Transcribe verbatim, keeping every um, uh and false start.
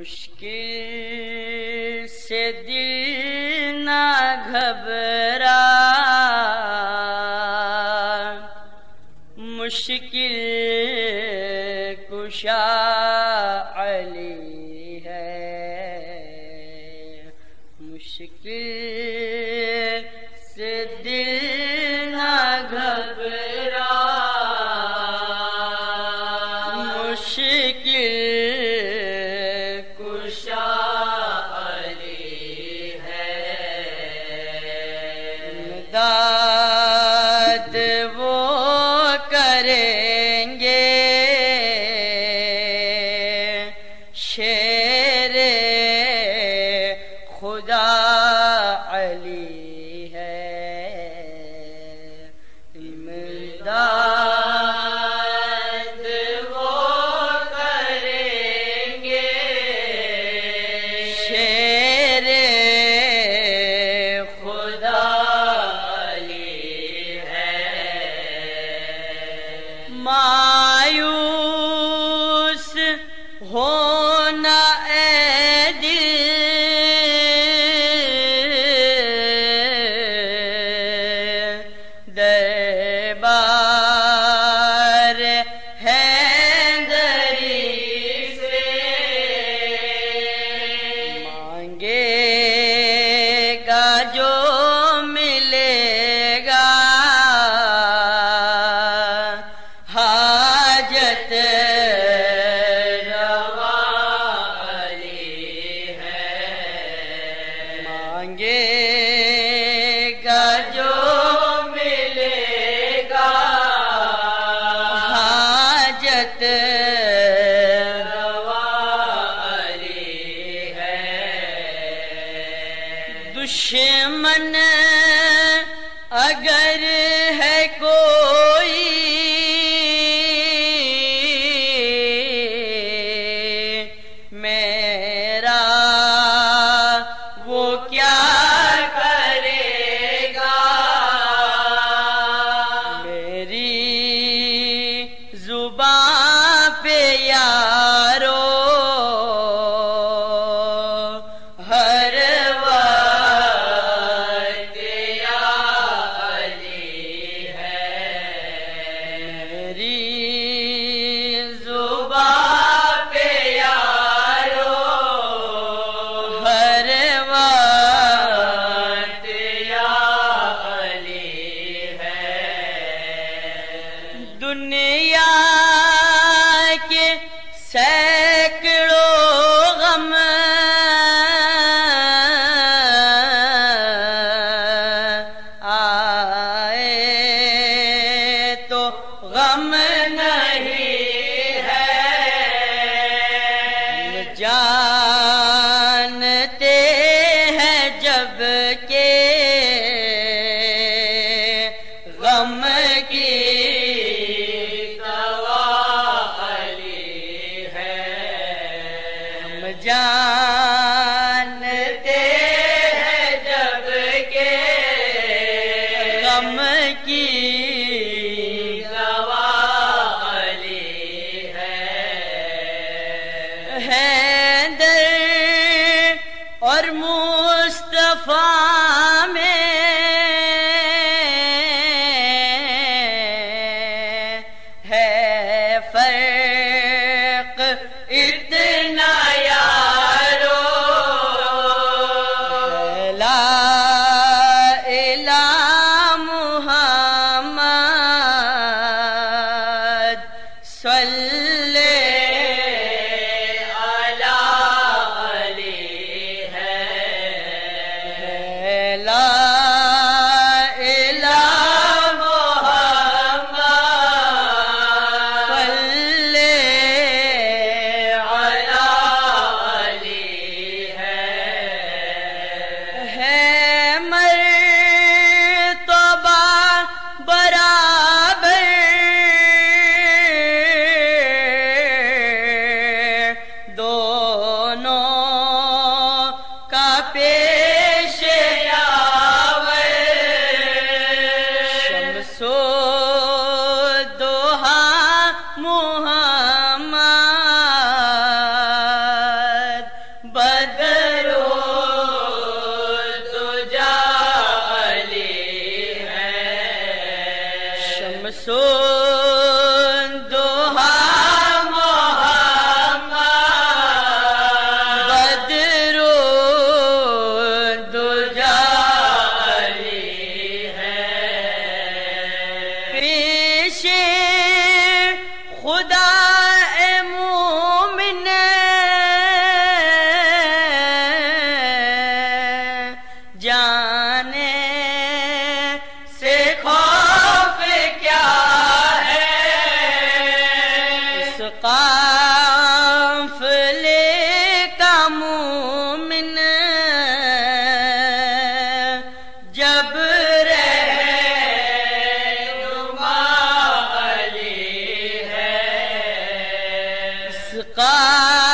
مشکل سے دل نہ گھبرا، مشکل کشا علی ہے، مشکل سے دل نہ گھبرا، مشکل کشا علی ہے، امداد وہ کریں گے، شیر خدا علی ہے، امداد وہ کریں گے، شیر خدا علی ہے، مایوس ہونا اے دل، دربار حیدری سے مانگے گا جو ملے گا، حاجت روا علی ہے، مانگے گا جو ملے گا، حاجت روا علی ہے، دشمن اگر ہے کوئی میرا، وہ کیا کرے گا، میری زبان پہ یارو ہر وقت یا علی ہے، میری زبان پہ یارو ہر وقت یا علی ہے، دنیا کے سینکڑوں غم آئے تو غم نہیں ہے، جانتے ہیں جب کہ غم کی دوا علی ہے، ہم جانتے ہیں جب کہ غم کی دوا علی ہے، حیدر اور مصطفیٰ میں ہے فرق اتنا یارو، لا الہ محمد صلی علی علی ہے، لا الہ محمد صلی علی اتنا